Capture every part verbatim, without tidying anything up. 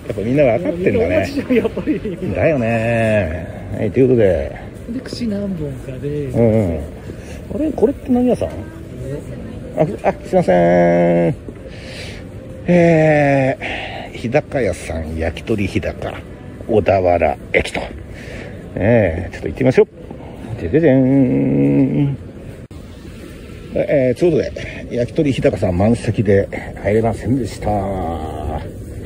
やっぱみんな分かってんだね。 やっぱりだよね。はい、ということでで串何本かで、 うんうん、あれこれって何屋さん？あ、あ、すいません。えー、日高屋さん焼き鳥日高小田原駅と、えー、ちょっと行ってみましょう。でででん。えー、ちょうどで焼き鳥日高さん満席で入れませんでした。あ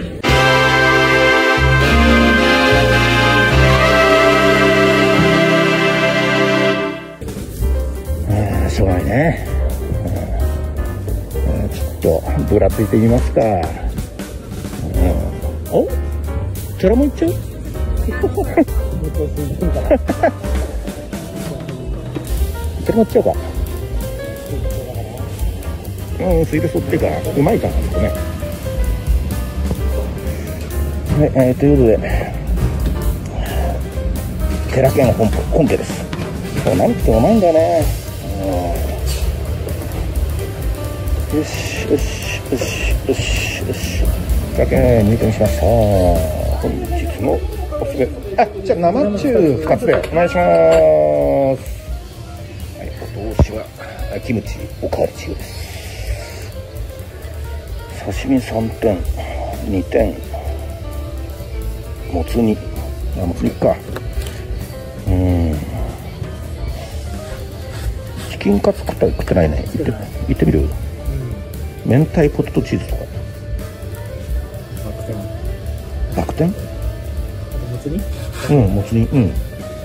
ー、しょうがないね。ちょっとぶらついてみますか。うん、お、チャラもいっちゃう？チャラもいっちゃうか。うん、スイレソっていうかうまいかなですね。はい、えー、ということで寺家の本本家です。もう何食ってもうまいんだよね。うん、よしよしよしよしよし。寺家入店しました。本日のおすすめ、あ、じゃあ生中ふたつでお願いします。はい、お通しはキムチおかわり自由です。刺身さんてん、にてん、もつ煮、あ、もつ煮か。うん、チキンカツ食った食ってないね。行って行ってみる、うん、明太ポテトチーズとか。バク転、もつ煮、うん、もつ煮、うん、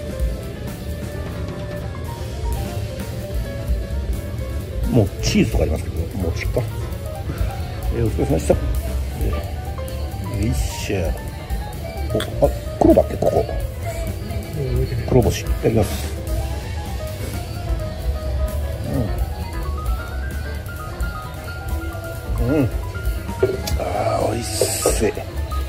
もうチーズとかありますけど、もちか。えー、お疲れ様でした。よいしょ。お、あ、黒だっけここ。黒星いただきます。うん、うん、あー、おいしい。うん、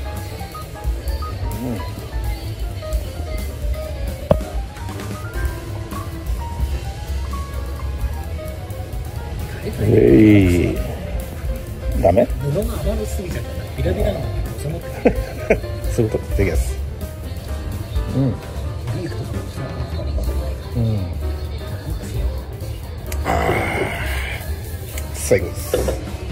えい、ダメ？布が余りすぎちゃった。ビラビラの収まってる。そういうこと。いただきます。うん。うん。ああ、最後です。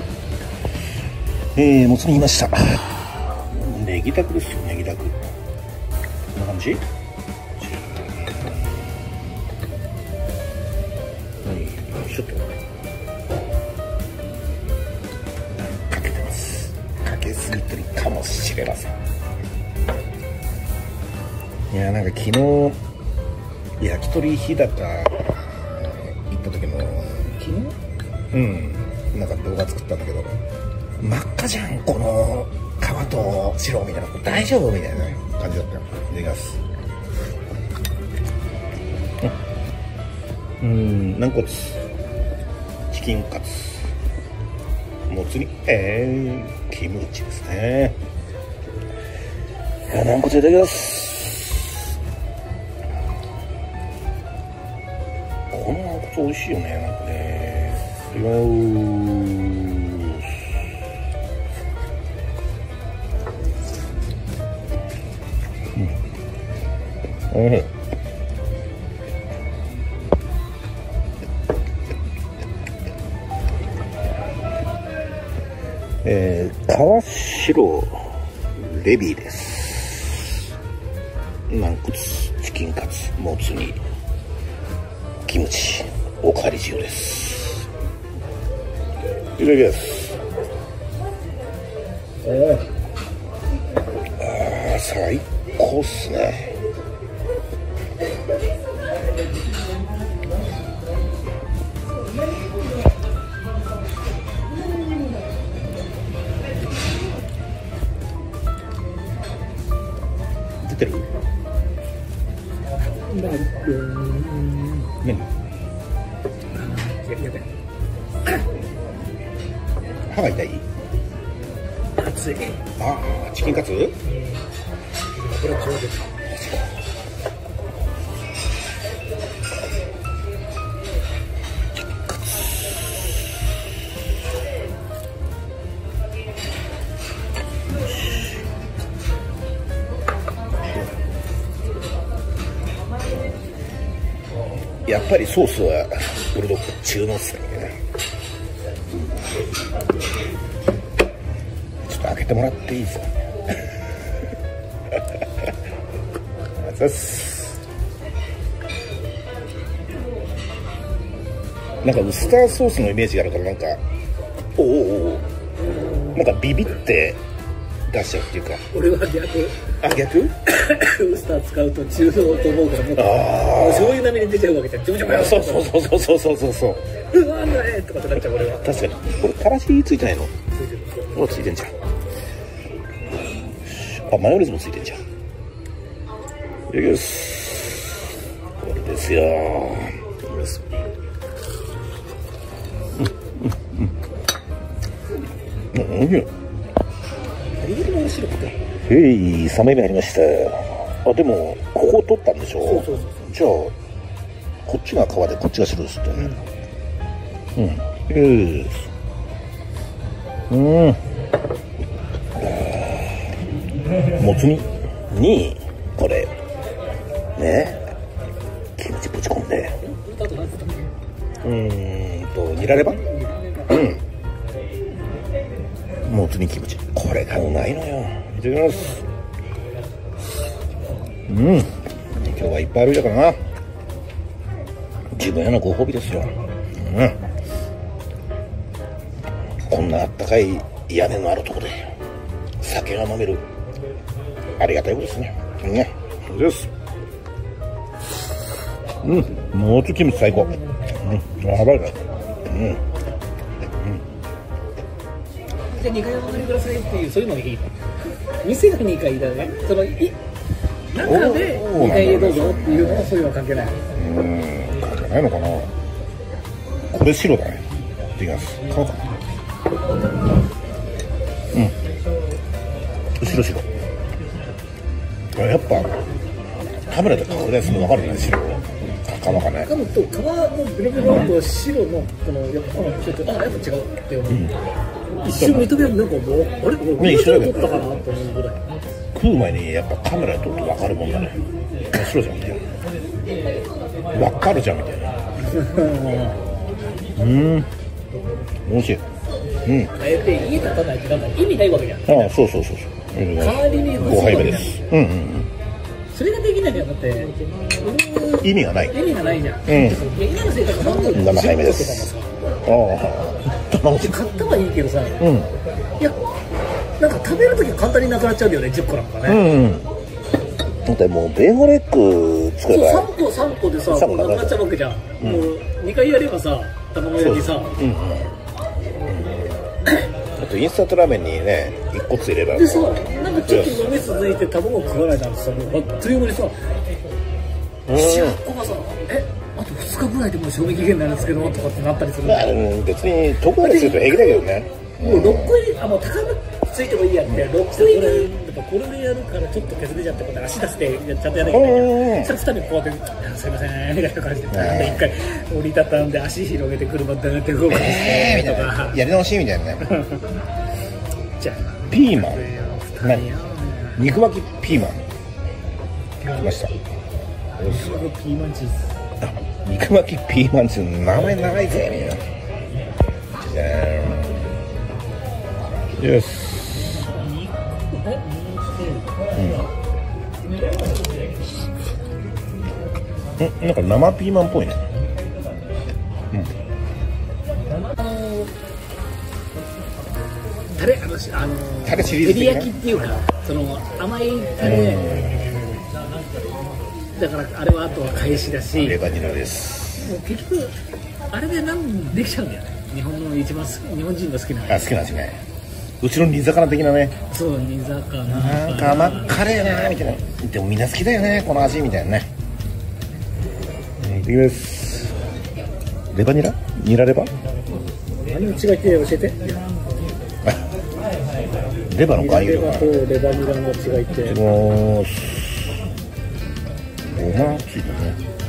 えー、もつ煮いました。ネギダクですよ、ネギダク。こんな感じ？はい、ちょっとかけてます。かけすぎてるかもしれません。いや、なんか昨日焼き鳥日高行った時の、昨日？うん、なんか動画作ったんだけど、真っ赤じゃんこの皮と白みたいな、大丈夫みたいな感じだったよ。いただきます。うん、軟骨、チキンカツ、もつ煮、えー、キムチですね。いや、軟骨いただきます。この軟骨美味しいよね、なんかね。いただきます。うん、おいしい。えー、川白レビーです。軟骨、チキンカツ、もつ煮、キムチ、おかわり自由です。いただきます。ああ、最高っすね。出てる？何？歯が痛い？熱い。ああ、チキンカツ？これは上手。 やっぱりソースはブルドッグ中濃っすね。ちょっと開けてもらっていいですか。あざっす。なんかウスターソースのイメージがあるから、なんかおおおおなんかビビって出しちゃうっていうか。 俺は逆。 あ、逆？ ウスター使うと中濃と思うから、もっと醤油並みに出ちゃうわけじゃん。ジョブジョブよ。 そうそうそうそうそうそうそう。 うわーなんだねとかってなっちゃう俺は。 確かに。これからしついてないの？お、ついてんじゃん。あ、マヨネーズもついてんじゃん。いただきます。これですよ。うんうんうん。うん。へい、さんまいめ入りました。あ、でもここ取ったんでしょ。 そうそうそう。 じゃあこっちが皮でこっちが白ですってね。うん。うん。うん。もつ煮にこれね、キムチぶち込んで、うーんと煮られば、うん、もつ煮キムチ、これがうまいのよ。いただきます。うん、今日はいっぱい歩いたからな、自分へのご褒美ですよ。うん、こんなあったかい屋根のあるとこで酒が飲める、ありがたいことですね。ね、そうです。うん、もつキムチ最高。うん、やばいね。うん。うん。 じゃあにかいお戻りくださいっていう、そういうのがいい。店がにかいだね。そのい中でにかいへどうぞっていうのはそういうのは関係ない。 うん、関係ないのかな。これ白だね。いきます。買おうか。うん。白白。やっぱカメラで顔でそれ分かるね、白赤間がね。 噛むと皮のベロベロと白のこのやっぱちょっとあやっぱ違うって思う、うん、一瞬認めるなんかもうあれこれ一緒だけど撮ったかなと思うぐらい。 食う前にやっぱカメラで撮ると分かるもんだね。白じゃんみたいな、分かるじゃんみたいな。うん、美味しい。うん。 あえて家立たないとなんか意味ないわけじゃん。 ああ、そうそうそうそう。 代わりにごはいめです。うんうんうん。 それができないんだよ。だって意味がない。 意味がないじゃん。うん。今の生活なんでななはいめです。ああ。 買ったはいいけどさ。 うん。 いや、なんか食べるとき簡単になくなっちゃうんだよね。じゅっこなんかね。 うんうん。だってもうベーゴレッグ作れば。 そう、さんこさんこでさ、もうなくなっちゃうわけじゃん。もうにかいやればさ、卵焼きさ。うん。 あとインスタントラーメンにね、いっこつ入れば。 でさ、なんかちょっと飲み続いて卵食わないなんてさ、もうあっという間にさ、ななこがさ、え、あとふつかぐらいでもう賞味期限なんですけどとかってなったりするんだよ。 別に遠くまですると平気だけどね。 もうろっこ入り、あ、もう高くついてもいいやって、ろっこ入り、やっぱこれでやるからちょっと削れちゃって、こう足出してちゃんとやらなきゃいけない。それふたりこうやって、すいませんみたいな感じで、一回折りたたんで足広げて車で寝て動かしてとか。 やり直しみたいなね。 じゃあピーマン。何？肉巻きピーマン。来ました。 肉巻きピーマンチーズ。 肉巻きピーマンチーズ、名前長いぜ。じゃーん。よし。うん。ん、なんか生ピーマンっぽいね。うん。 タレ、あの、あのタレシリーズ的な、 照り焼きっていうか、その甘いタレ。だからあれはあとは返しだし。 レバニラです。 もう結局あれで何できちゃうんだよね。日本の一番好き、日本人が好きな。 あ、好きなんですね。うちの煮魚的なね。 そう、煮魚。 なんか甘っかれえなみたいな。でもみんな好きだよね、この味みたいなね。いきます。レバニラ？ニラレバ？ 何の違いって教えて。 レバの含有量が。 レバとレバニラの違いって。 もうごまついてね。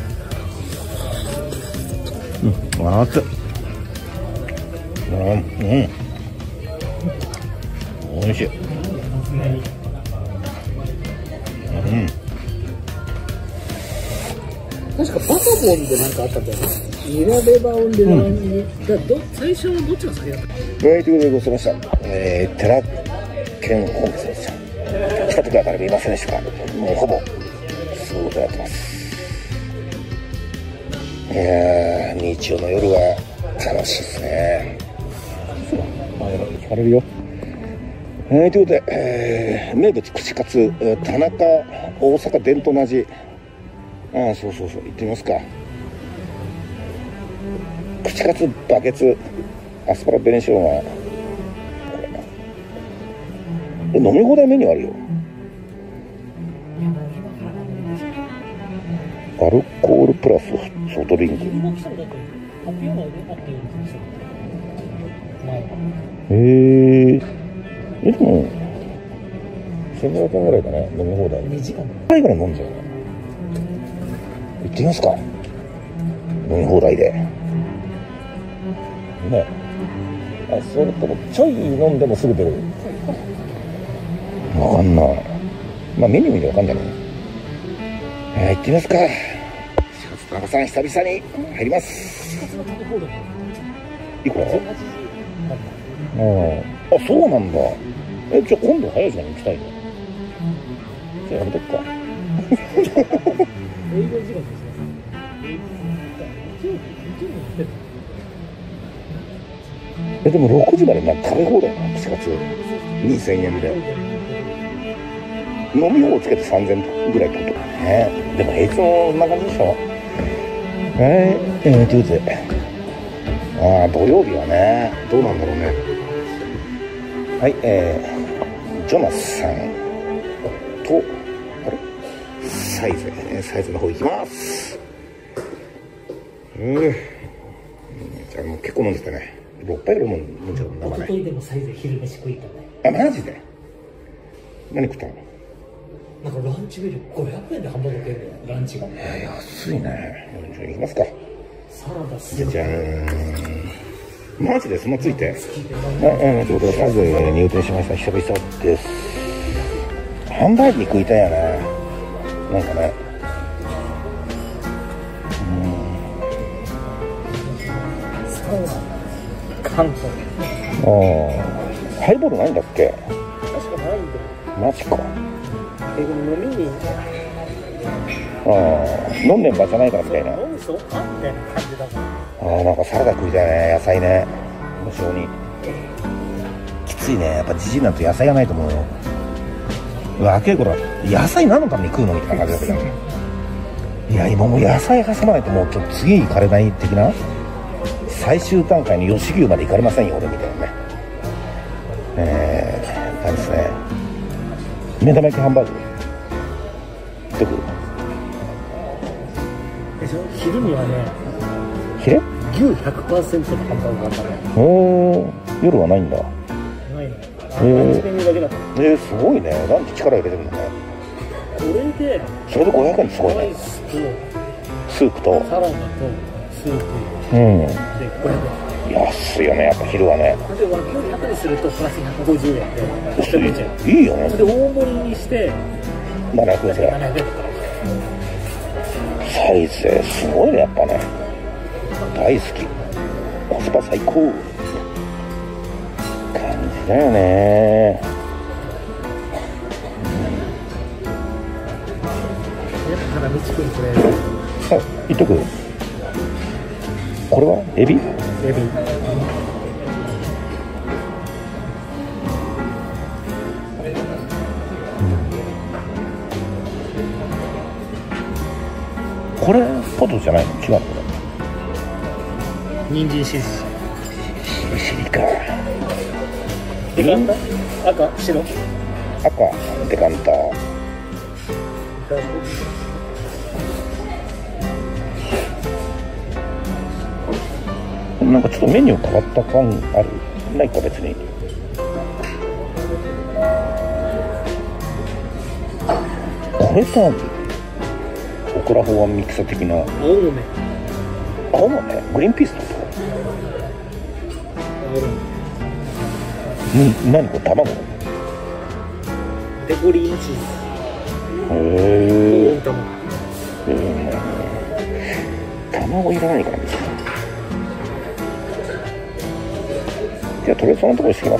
うん、熱い。うん、うん。おいしい。うん。 確確かバカボンでなんかあったんだよね。ニラレバオンでランに、だど最初はどっちが先だった？ はい、ということでございました。えー、寺県本部でした。近くだから見ませんでしたか？もうほぼすごいことになってます。いやー、日曜の夜は楽しいですね。聞かれるよ。はい、ということで、えー、名物串カツ、えー、田中大阪伝統の味。ああ、そうそうそう、行ってみますか。串カツバケツアスパラ紅しょうが、え、飲み放題メニューあるよ。アルコールプラスソフトドリンク。へえ。え、でもせんごひゃくえんぐらいかね、飲み放題。にじかんぐらい飲んじゃうね。行ってみますか。飲み放題でね。あ、それともちょい飲んでもすぐ出る。わかんない。まあメニュー見てわかんないね。えー、行ってみますか。田中さん、久々に入ります。いくら？うん、あ、そうなんだ。え、じゃあ今度早い時間に行きたいの？じゃあやめとくか。え、でもろくじまでなんか食べ放題なの？串カツにせんえんで飲み放つけてさんぜんえんぐらいってことだね。でも平日もそんな感じでしょ。はい、えー、ということで、ああ、土曜日はね、どうなんだろうね。はい、えー、ジョナスさんと、あれサイズ、サイズの方行きます。うん。じゃあもう結構飲んでたね。ろっぱいぐらい飲んじゃう生ね。 おとといでもサイズ昼飯食いたね。 あ、マジで？何食ったの？ なんかランチビルごひゃくえんでハンバーグ食えるんだよ、ランチが。 えー、安いね。じゃあ行きますか。 サラダする。 じゃーん。マジでそんなついて。はい、えー、ということで、まず入店しました。久々です。ハンバーグ食いたいよね。なんかね。 うん。サラダ。関東。 ああ。ハイボールないんだっけ？ 確かないんだよ。 マジか。 え、でも飲みに。 ああ、飲んでん場じゃないからみたいな。 飲む人かみたいな感じだから。 ああ、なんかサラダ食いたいね、野菜ね。無性に。きついね、やっぱじじいなんと野菜がないと思うよ。若い頃は野菜何のために食うのみたいな感じだけど。いや、今もう野菜挟まないともうちょっと次行かれない的な。最終段階の吉牛まで行かれませんよ、俺みたいなね。えー、あれですね。目玉焼きハンバーグ。どこ？ 昼にはね、 ヒレ？ 牛 ひゃくパーセント のハンバーグがあったね。 おー、夜はないんだ。 ないの。 えランチメニューだけだった。 ー、えー、すごいね。ランチ力入れてるんだね。 これで、 それでごひゃくえんすごいね。 ライスと、 スープと。 サラダと、スープうん。 でごひゃくえん。 安いよね、やっぱ昼はね。 で、和牛ひゃくにするとプラスひゃくごじゅうえんで、ひゃくえんじゃん。 いいよね。 で、大盛りにして、 ななひゃくえんぐらい。 ななひゃくえんだから。 サイズすごいね、やっぱね。大好き。コスパ最高感じだよね。 ただ道くんこれ。 あ、言っとく。これはエビ？ エビ。 これポテトじゃないの？違うの？これ人参しりしりしりか。 デカンタ？赤？白？ 赤デカンタ。なんかちょっとメニュー変わった感ある？ないか別に。これさ、オクラホワンミキサ的な。 青豆。 青豆？グリーンピースってこと？ん、何これ卵？ デコリーヌチーズ。 へえ。 卵。 え卵いらないからね。じゃあとりあえずそのところしてきます。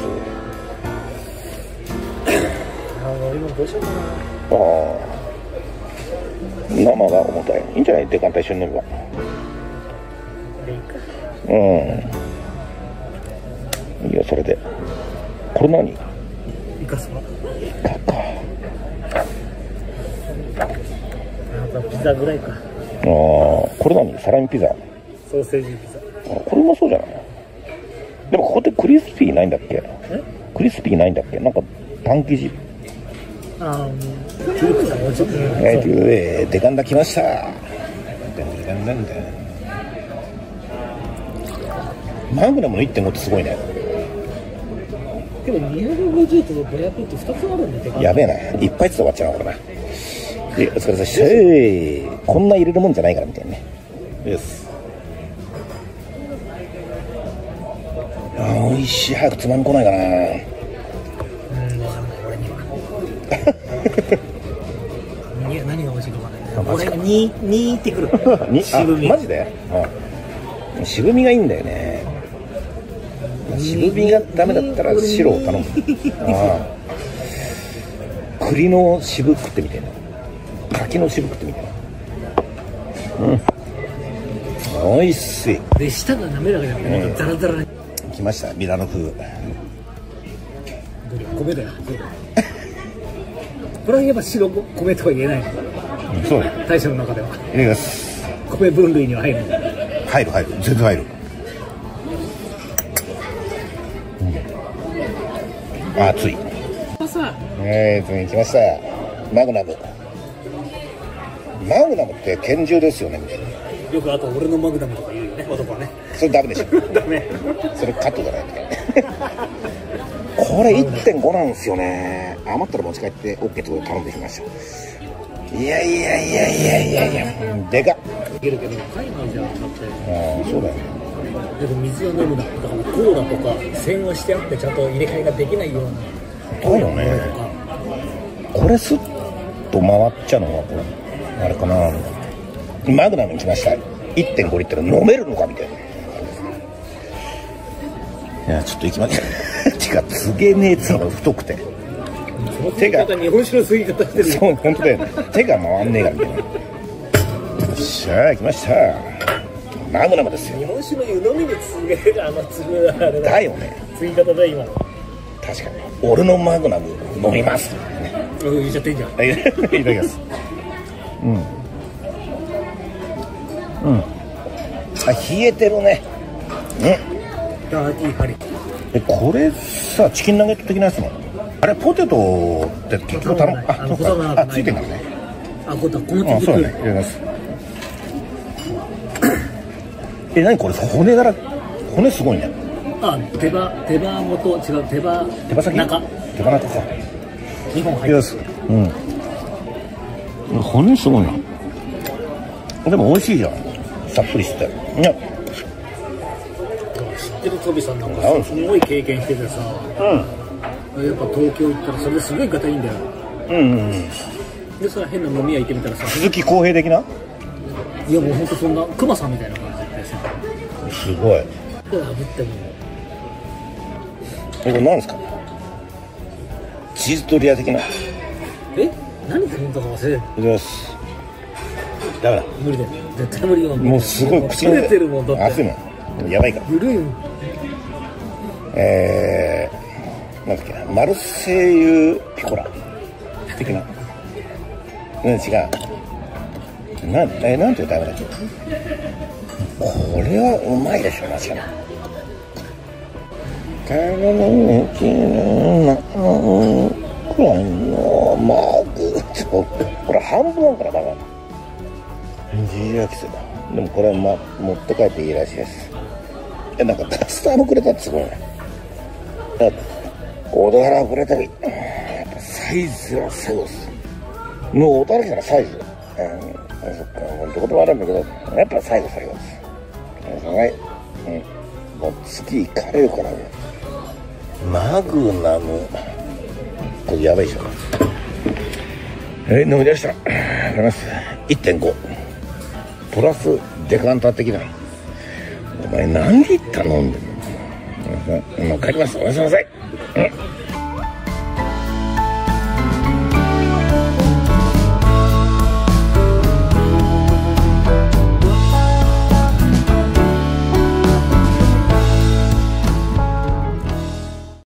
あの俺もどうしようかな。 ああ、生が重たい。いいんじゃない？デカンタ一緒に飲めば。 でいいか。 うん。いいよ、それで。これ何？ イカスマ。 イカか。 あとピザぐらいか。 ああ、これ何？サラミピザ。 ソーセージピザ。 あ、これうまそうじゃない？でもここってクリスピーないんだっけ？クリスピーないんだっけ？なんかパン生地。 ああ、もうキューブだよ、ちょっと。 えー、デカンダ来ました。デンデンデンデン。マグナムの いってんご ってすごいね。 でもにひゃくごじゅうとごひゃくってふたつあるんだよ。 やべえな、いっぱいつって終わっちゃうな、これな。で、お疲れ様でした。えー、こんな入れるもんじゃないからみたいなね。よし。あー、おいしい。早くつまみ来ないかな。 うん、わかんない、俺には。いや、何が美味しいかわかんない。俺がに、にってくる。 に、 渋み。 あ、マジで？うん。渋みがいいんだよね。渋みがダメだったら白を頼む。ああ、栗の渋食ってみてえな。柿の渋食ってみてえな。うん、おいしい。 で、舌が滑らかじゃなくて、なんかザラザラに。 来ました、ミラノ風。 米だよ。これはやっぱ白米とは言えないの。 そうだ。 大将の中では。 いきます。 米分類には入る。 入る入る、全然入る。うん、熱い。 さ、 えー、次来ました。マグナム。マグナムって拳銃ですよねみたいな。 よくあと俺のマグナムとか言うよね、男はね。 それダメでしょ。 ダメ。 それカットじゃないみたいな。これ いってんご なんですよね。余ったら持ち帰って OK ってことで頼んできました。いやいやいやいやいやいや、でかっ。 いけるけど海外じゃなくて。 ああ、そうだよね。 でも水を飲むな。だからコーラとか栓をしてあってちゃんと入れ替えができないような。 だよね。これスッと回っちゃうのがこれあれかな。マグナムに来ました。 いってんご リットル飲めるのかみたいな。いや、ちょっと行きましょう。てかすげえ熱が太くて、 手が日本酒の吸い方してる。 そう、本当だよね。手が回んねえからみたいな。よっしゃ、来ました。マグナムですよ。 日本酒の湯飲みに次げるあの粒あれだよね。 吸い方だ今の。 確かに。俺のマグナム飲みます。 うん、言っちゃってんじゃん。 いただきます。うん。うん。あ、冷えてるね。ね。 ダーティーハリ。 え、これさ、チキンナゲット的なやつなの？あれ、ポテトって結局頼む。あ、そうか。あ、ついてんだね。 あ、こだ、このあ、そうだね。入れます。え、何これ、骨柄、骨すごいね。 あ、手羽、手羽元、違う、手羽、 手羽先？ 中。 手羽中か。 にほん入ってる。 うん。骨すごいな。でも美味しいじゃん。さっぱりしてて。ね。 知ってるトビさんなんかすごい経験しててさ。うん。やっぱ東京行ったらそれですごい方いいんだよ。うんうんうん。で、それ変な飲み屋行ってみたらさ。 鈴木康平的な？ いやもうほんとそんな、クマさんみたいな感じでさ。 すごい。 で、炙っても。 え、これ何ですか？チーズドリア的な。 え？何頼んだか忘れてる。 いただきます。ダメだ。 無理だよ。絶対無理よ。 もうすごい口の切れてるもんだって。 熱いもん。やばいから。 ゆるいよ。 えー、なんだっけな、マルセイユピコラ的な。うん、違う。なん、え、なんて言うとダメだっけ。これはうまいでしょ、間違いない。これ半分なんからだから自由焼きそばでもこれは、ま、持って帰っていいらしいです。え、なんかダスターもくれたってすごいね。小田原くれたりやっぱサイズは最後です。もう小田原来たらサイズ、うん、そっか、もうどこでもあるんだけどやっぱ最後最後です。はい、うん、もう次行かれるからね。マグナムこれやばいでしょ。えー、飲み出した。あります いってんご。 プラスデカンタ的な。お前何リッター飲んでんの。もう帰ります。おやすみなさい。うん